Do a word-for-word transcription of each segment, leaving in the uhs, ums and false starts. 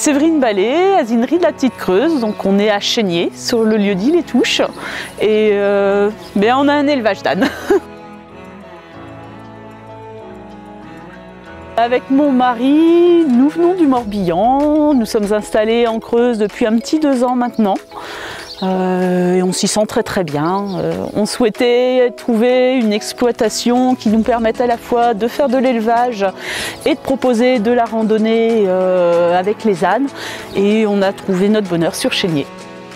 Séverine Ballet, asinerie de la Petite Creuse, donc on est à Chénier, sur le lieu-dit Les Touches, et euh, ben on a un élevage d'ânes. Avec mon mari, nous venons du Morbihan, nous sommes installés en Creuse depuis un petit deux ans maintenant. Euh, et on s'y sent très très bien. Euh, on souhaitait trouver une exploitation qui nous permette à la fois de faire de l'élevage et de proposer de la randonnée euh, avec les ânes. Et on a trouvé notre bonheur sur Chénier.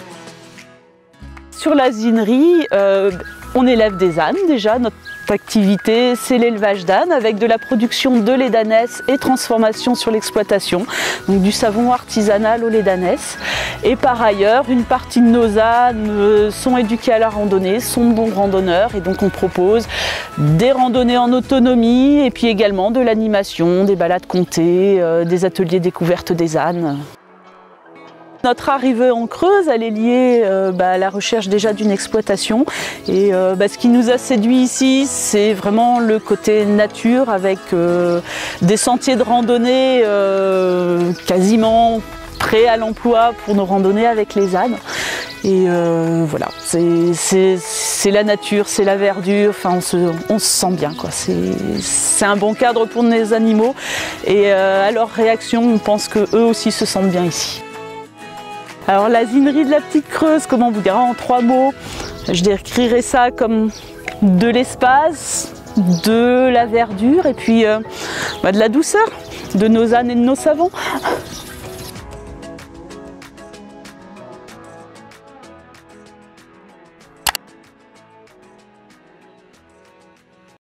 Sur l'asinerie, euh, on élève des ânes déjà. Notre activité, c'est l'élevage d'ânes avec de la production de lait d'ânesse et transformation sur l'exploitation, donc du savon artisanal au lait d'ânesse. Et par ailleurs, une partie de nos ânes sont éduqués à la randonnée, sont de bons randonneurs, et donc on propose des randonnées en autonomie et puis également de l'animation, des balades comptées, euh, des ateliers découvertes des ânes. Notre arrivée en Creuse, elle est liée euh, bah, à la recherche déjà d'une exploitation. Et euh, bah, ce qui nous a séduit ici, c'est vraiment le côté nature avec euh, des sentiers de randonnée euh, quasiment prêts à l'emploi pour nos randonnées avec les ânes. Et euh, voilà, c'est la nature, c'est la verdure, enfin on se, on se sent bien, quoi. C'est un bon cadre pour nos animaux. Et euh, à leur réaction, on pense qu'eux aussi se sentent bien ici. Alors l'asinerie de la Petite Creuse, comment vous dire en trois mots, je décrirais ça comme de l'espace, de la verdure et puis euh, bah, de la douceur de nos ânes et de nos savons.